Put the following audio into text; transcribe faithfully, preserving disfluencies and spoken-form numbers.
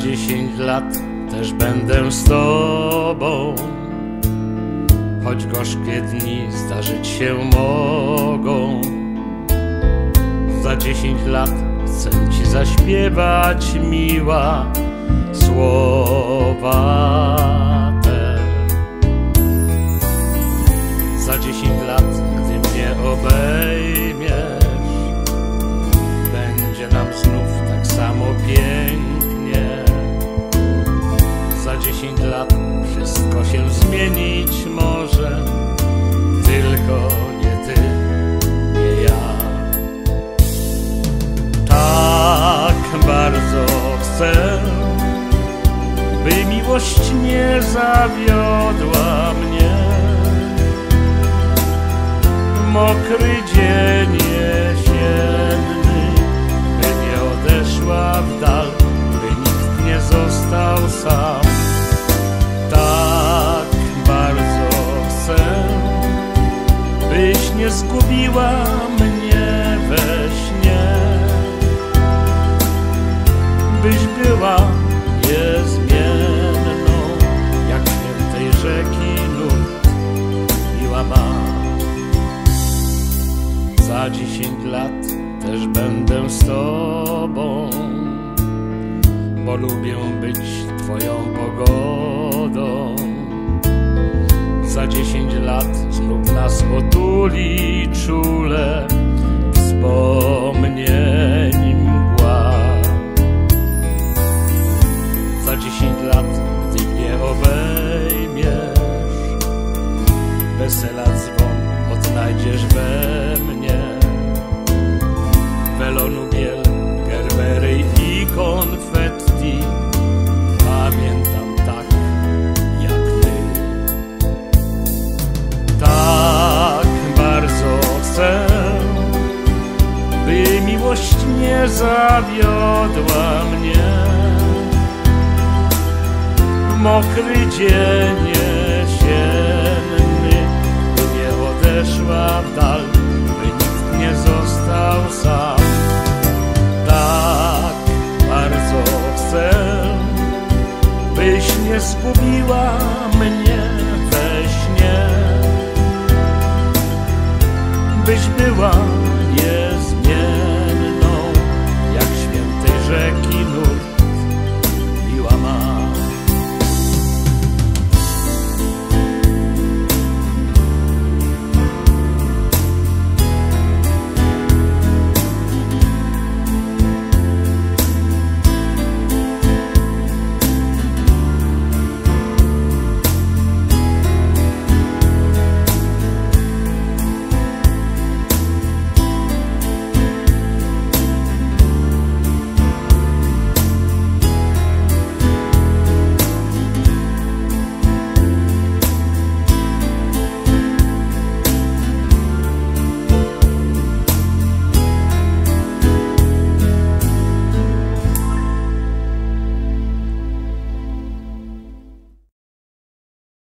dziesięć lat też będę z tobą, choć gorzkie dni zdarzyć się mogą. Za dziesięć lat chcę ci zaśpiewać, miła, słowa te. Za dziesięć lat, gdy mnie obejmiesz, będzie nam znów tak samo pięknie. Za dziesięć lat wszystko się zmienić może, tylko nie ty, nie ja. Tak bardzo chcę, by miłość nie zawiodła mnie. Mokry dzień jesienny, by nie odeszła w dal, by nikt nie został sam. Tak bardzo chcę, byś nie zgubiła mnie we śnie, byś była niezmienną, jak świętej rzeki nurt, miła ma. Za dziesięć lat też będę z tobą, bo lubię być twoją pogodą. Za dziesięć lat znów nas otuli czule wspomnień mgła. Za dziesięć lat, gdy mnie obejmiesz, wesela dzwon odnajdziesz we mnie. Welonu biel, gerbery i konfetti, pamiętam tak jak ty. Tak bardzo chcę, by miłość nie zawiodła mnie. Mokry dzień jesienny, by nie odeszła w dal, by nikt nie został sam. Tak bardzo chcę, byś nie zgubiła mnie we śnie, byś była